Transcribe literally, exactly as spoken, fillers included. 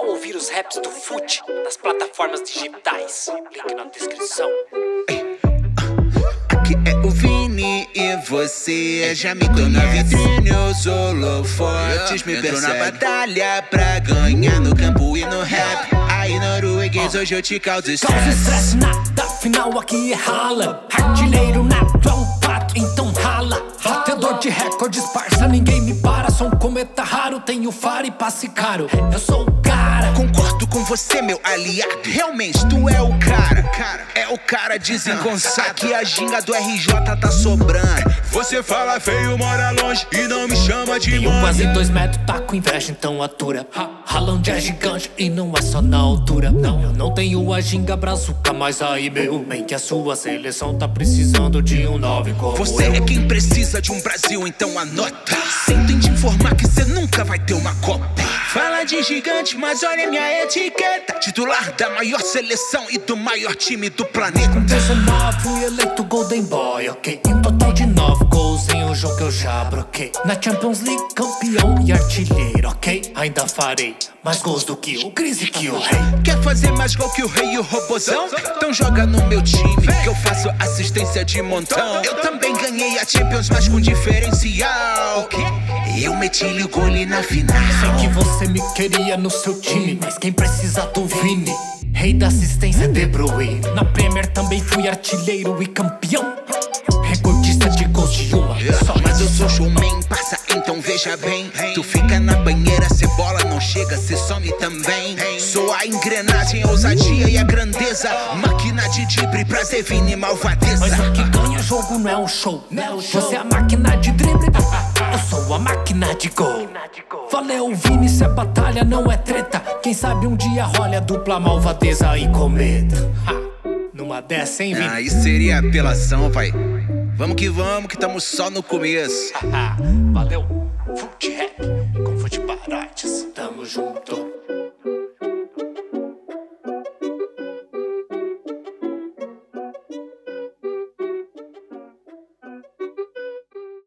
ouvir os raps do Fute nas plataformas digitais. Link na descrição. Aqui é o Vini e você já me conhece. Tô na vitrine, eu sou holofotes, me entrou na batalha pra ganhar no campo e no rap. Aí norueguês, hoje eu te causo estresse. Causa estresse nada, afinal aqui é rala. Artilheiro nato é um pato, então rala. Batedor de recordes, parça, ninguém me para. Sou um cometa raro, tenho faro e passe caro. Eu sou o cara. Concordo com você, meu aliado. Realmente, tu é o cara. É o cara desengonçado. Aqui a ginga do R J tá sobrando. Você fala feio, mora longe e não me chama de Tenho mãe. quase dois metros, tá com inveja, então atura. Ralando é gigante e não é só na altura. Não, eu não tenho a ginga brazuca, mas aí meu bem que a sua seleção tá precisando de um nove como Você eu. é quem precisa de um Brasil, então anota. Sinto em te informar que cê nunca vai ter uma Copa. Fala de gigante, mas olha minha etiqueta. Titular da maior seleção e do maior time do planeta. Com dezenove fui eleito Golden Boy, ok? Em total de nove gols em um jogo eu já broquei. Na Champions League, campeão e artilheiro, ok? Ainda farei mais gols do que o Cris e que o Rei. Quer fazer mais gol que o Rei e o Robozão? Então joga no meu time, que eu faço assistência de montão. Eu também ganhei a Champions, mas com diferencial. Eu meti-lhe o gole na final. Sei que você me queria no seu time, mas quem precisa do Vini? Rei da assistência De Bruyne. Na Premier também fui artilheiro e campeão. Recordista de gols de uma só. Mas eu sou showman, passa então veja bem. Tu fica na banheira, cê bola não chega, cê some também. Sou a engrenagem, a ousadia e a grandeza. Máquina de drible, prazer, Vini, malvadeza. Mas o que ganha jogo não é um show. Você é a máquina de drible, eu sou a máquina de gol. Valeu, Vini, se é batalha, não é treta. Quem sabe um dia rola a dupla malvadeza e cometa. Ha, numa dessa, hein, Vini? Aí seria apelação, vai. Vamos que vamos, que tamo só no começo. Valeu, Fute Rap.